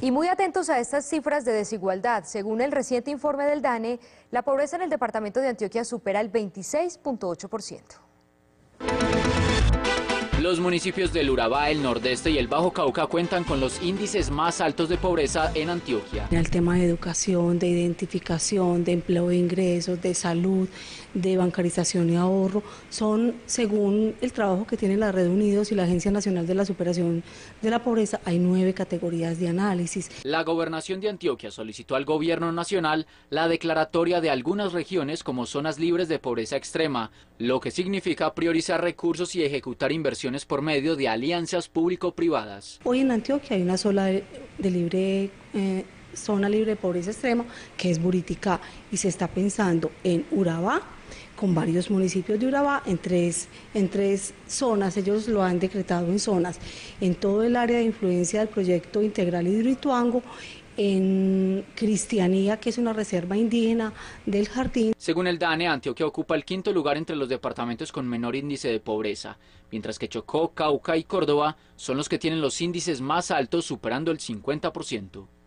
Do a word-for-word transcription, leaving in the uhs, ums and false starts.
Y muy atentos a estas cifras de desigualdad. Según el reciente informe del DANE, la pobreza en el departamento de Antioquia supera el veintiséis punto ocho por ciento. Los municipios del Urabá, el Nordeste y el Bajo Cauca cuentan con los índices más altos de pobreza en Antioquia. El tema de educación, de identificación, de empleo de ingresos, de salud, de bancarización y ahorro, son, según el trabajo que tiene la Red Unidos y la Agencia Nacional de la Superación de la Pobreza, hay nueve categorías de análisis. La Gobernación de Antioquia solicitó al Gobierno Nacional la declaratoria de algunas regiones como zonas libres de pobreza extrema, lo que significa priorizar recursos y ejecutar inversiones por medio de alianzas público-privadas. Hoy en Antioquia hay una sola de, de libre, eh, zona libre de pobreza extrema, que es Buriticá, y se está pensando en Urabá, con varios municipios de Urabá, en tres, en tres zonas. Ellos lo han decretado en zonas, en todo el área de influencia del proyecto integral Hidroituango, en Cristianía, que es una reserva indígena del Jardín. Según el DANE, Antioquia ocupa el quinto lugar entre los departamentos con menor índice de pobreza, mientras que Chocó, Cauca y Córdoba son los que tienen los índices más altos, superando el cincuenta por ciento.